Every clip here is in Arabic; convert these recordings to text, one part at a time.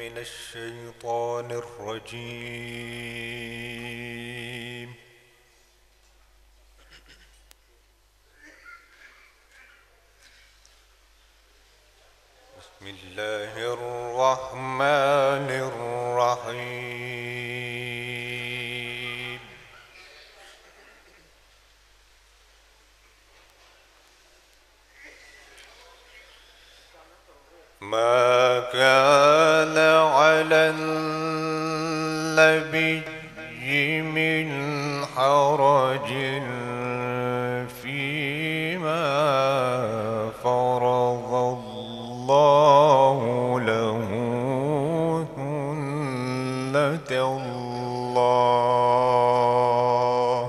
من الشيطان الرجيم. بسم الله الرحمن الرحيم. ما كان على النبي من حرج فيما فرض الله له سنة الله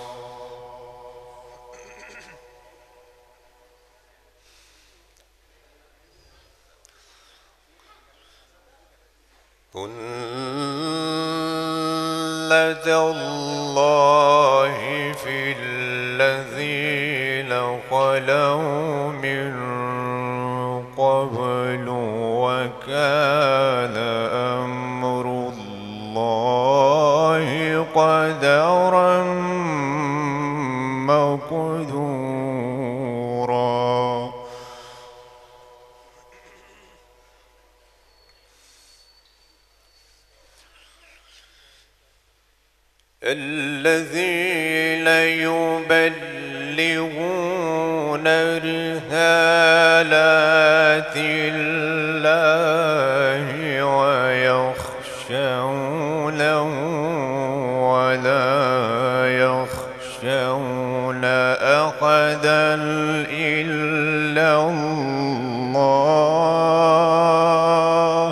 في الذين خلوا من قبل وكان أمر الله قدرا مقدورا. الذين يبلغون رسالات الله ويخشونه ولا يخشون أحدا إلا الله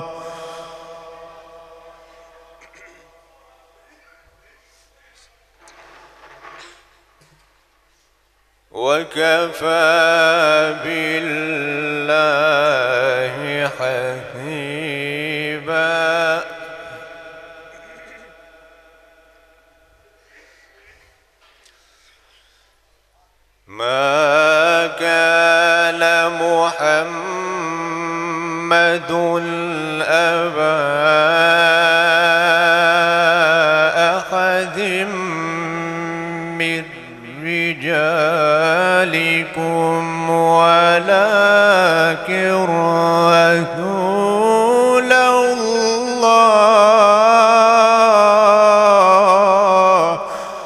وكفى بالله حسيبا. ما كان محمد أبا أحد من رجالكم ولكن رسول الله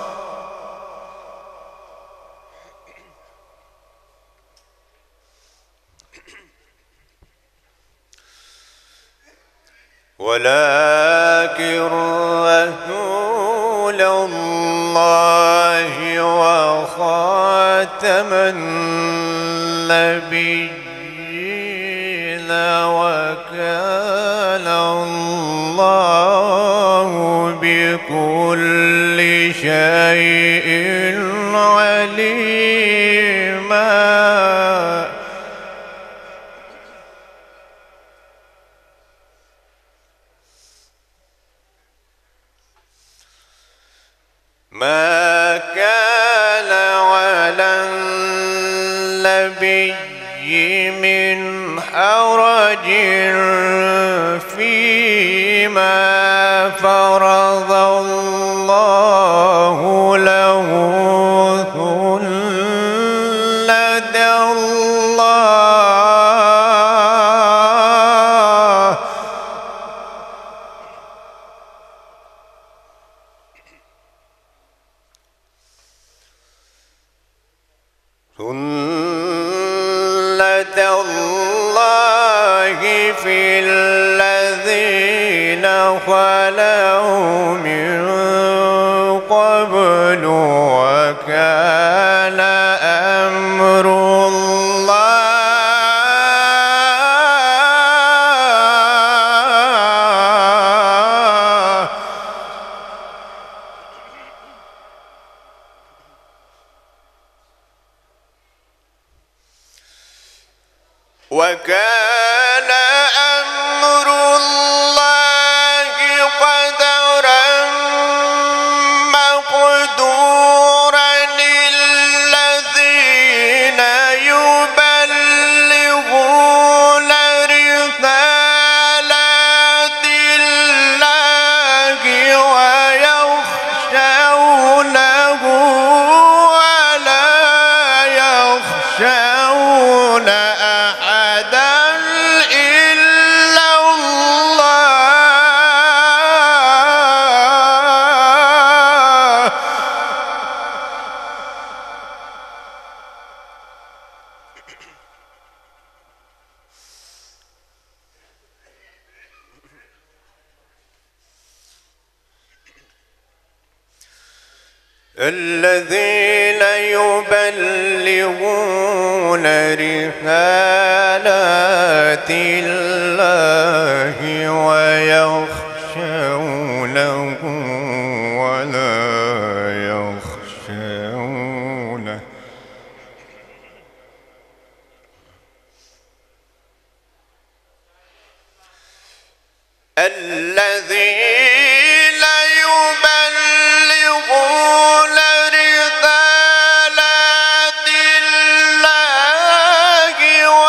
وخاتم النبيين وكان الله بكل شيء عليما. ما كان على النبي من حرج فيما فرض الله له سنة الله في الذين خلوا من قبل وكان أمر الله وكان أمر الله قدرا الذين يبلغون رسالات الله ويخشونه ولا يخشونه الذين يبلغون رسالات الله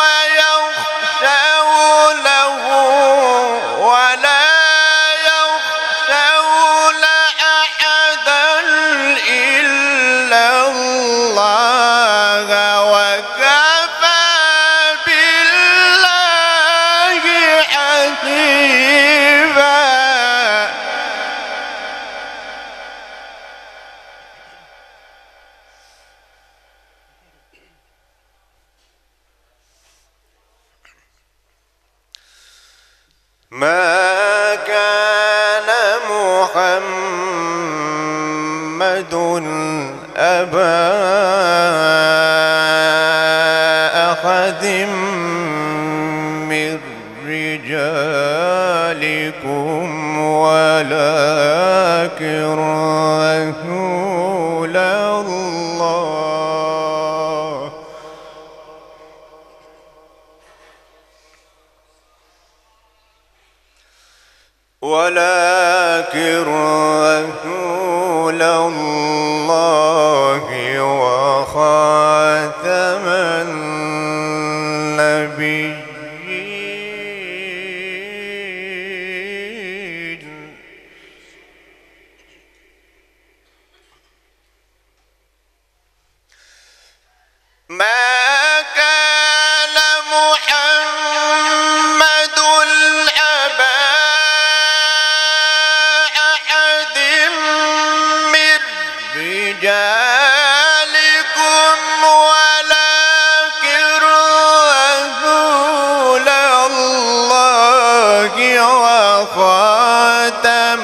ويخشونه ولا يخشون أحدا إلا الله وكفى بالله حسيبا. ما كان محمد أبا أحد من رجالكم ولكن رسول الله وخاتم النبيين. ما كان محمد أبا أحد من رجالكم ولكن رسول الله وخاتم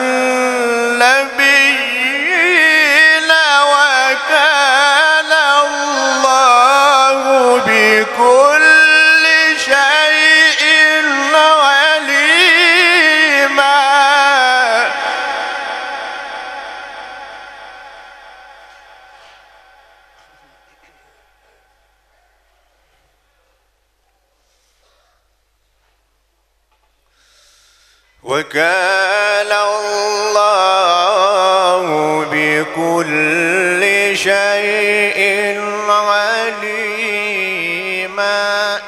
النبيين وكان الله بكل شيء عليما. وكان الله بكل شيء عليما.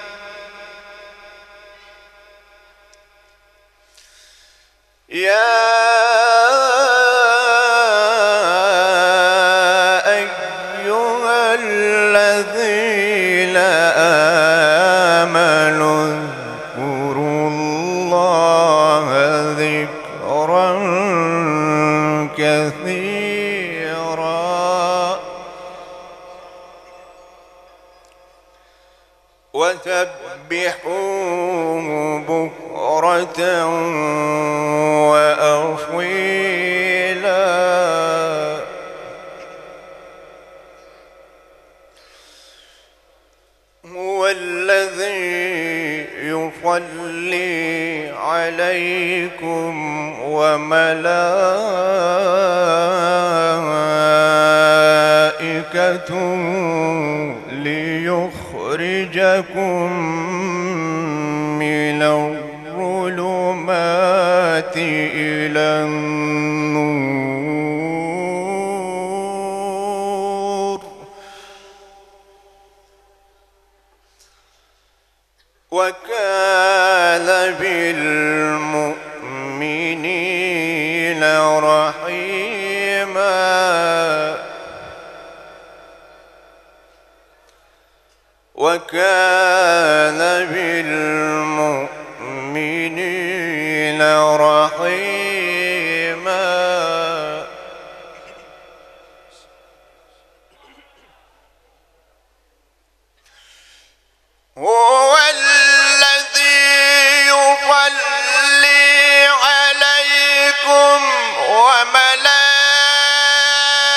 يا أيها الذين آمنوا اذكروا الله ذكرا كثيرا وسبحوه بكرة وأصيلا. هو الذي يصلي عليكم وملائكته ليخرجكم من الظلمات إلى النور وكان بالمؤمنين رحيما. وكان بالمؤمنين رحيما. هو الذي يصلي عليكم وملائكته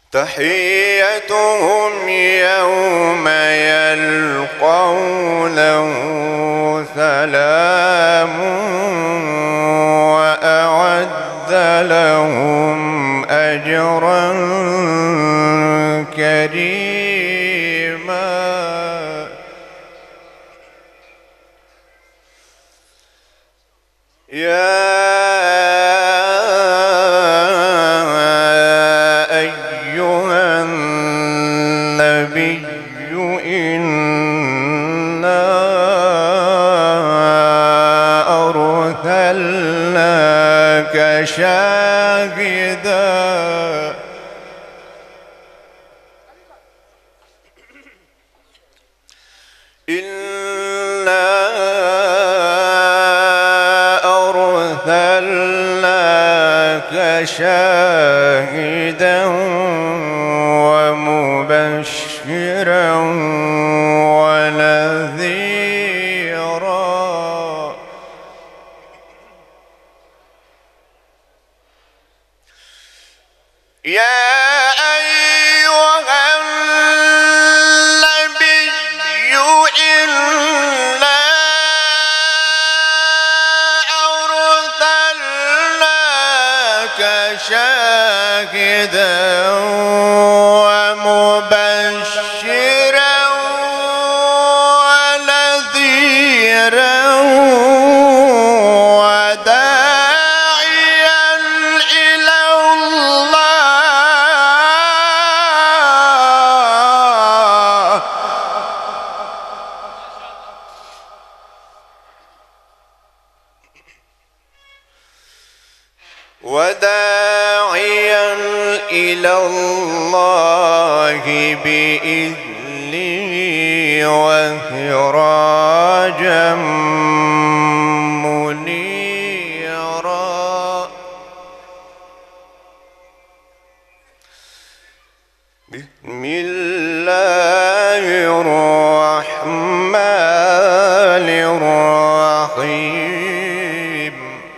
تحيتهم يوم يلقونه سلام وأعد لهم أجرا كريما. يا أيها النبي إنا أرسلناك شاهدا شاهدا ومبشرا ونذيرا. يا أيها النبي إنا أرسلناك شاهدا ومبشرا ونذيرا وداعيا إلى الله إلى الله بإذنه وسراجا منيرا. بسم الله الرحمن الرحيم.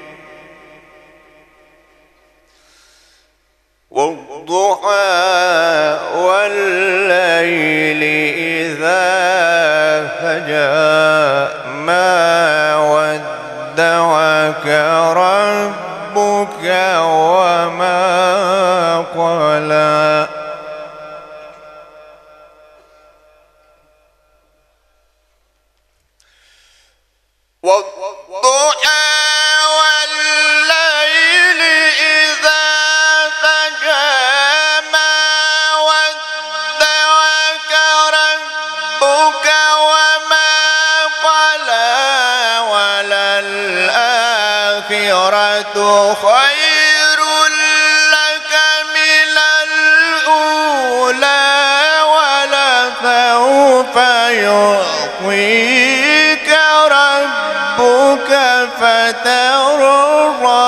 والضحى والليل إذا سجى ما ودعك ربك وما قلى. والضحى والليل إذا سجى ما ودعك ربك وما قلى وللآخرة خير لك من الأولى ولسوف يعطيك ربك فترضى.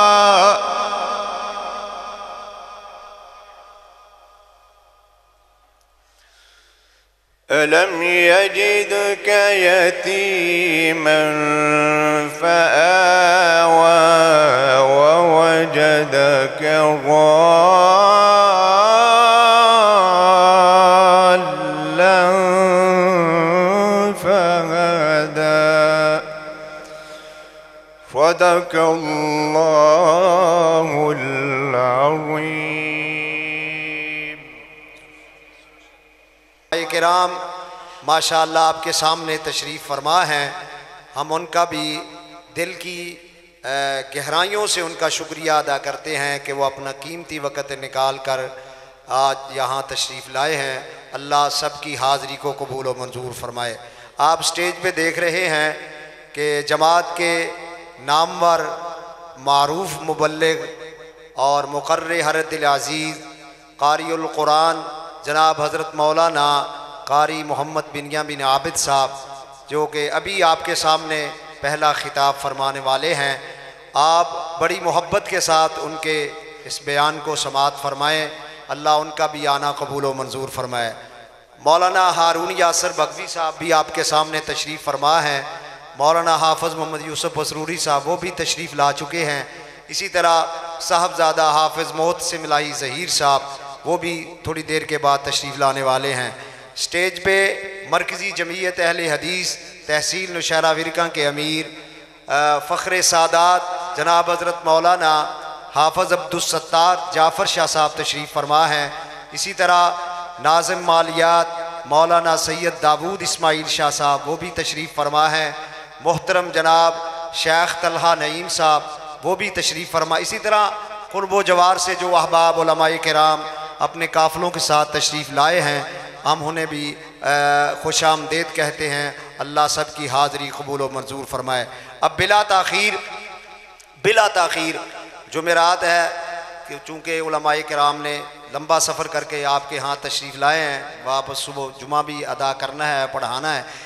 ألم يجدك يتيما فآوى ووجدك ضالا فهدى. صدق الله العظيم. किराम माशाअल्लाह आपके सामने तशरीफ़ फरमा हैं। हम उनका भी दिल की गहराइयों से उनका शुक्रिया अदा करते हैं कि वो अपना कीमती वक़्त निकाल कर आज यहाँ तशरीफ़ लाए हैं। अल्लाह सब की हाज़री को कबूल व मंजूर फरमाए। आप स्टेज पे देख रहे हैं कि जमात के नामवर मारूफ़ मुबल्लिग और मुक़र्रिर हरदिल अज़ीज़ क़ारिउल क़ुरान जनाब हज़रत मौलाना कारी मोहम्मद बिन आबिद साहब, जो कि अभी आपके सामने पहला खिताब फरमाने वाले हैं। आप बड़ी मोहब्बत के साथ उनके इस बयान को समाअत फ़रमाएँ। अल्लाह उनका भी आना कबूल व मंजूर फरमाए। मौलाना हारून यासर बगवी साहब भी आपके सामने तशरीफ़ फरमा हैं। मौलाना हाफ़िज़ मोहम्मद यूसुफ असरूरी साहब वो भी तशरीफ़ ला चुके हैं। इसी तरह साहबजादा हाफ़िज़ मोहतसिम इलाही ज़हीर साहब वो भी थोड़ी देर के बाद तशरीफ़ लाने वाले हैं। स्टेज पे मरकज़ी जमीयत अहले हदीस तहसील नौशहरा विरका के अमीर फ़ख्र सादात जनाब हज़रत मौलाना हाफ़िज़ अब्दुस्सत्तार जाफ़र शाह साहब तशरीफ़ फरमा हैं। इसी तरह नाज़िम मालियात मौलाना सैयद दाऊद इस्माइल शाह साहब वो भी तशरीफ़ फरमा हैं। मोहतरम जनाब शेख तलहा नईम साहब वो भी तशरीफ़ फरमा। इसी तरह क़ुर्ब जवार से जो अहबाब उलमाए किराम अपने काफ़िलों के साथ तशरीफ़ लाए हैं, हम उन्हें भी खुश आमदेद कहते हैं। अल्लाह सब की हाज़री कबूल व मंजूर फरमाए। अब बिला ताख़ीर जुमेरात है कि चूँकि उलमाए किराम ने लंबा सफ़र करके आपके यहाँ तशरीफ़ लाए हैं, वापस सुबह जुमा भी अदा करना है, पढ़ाना है,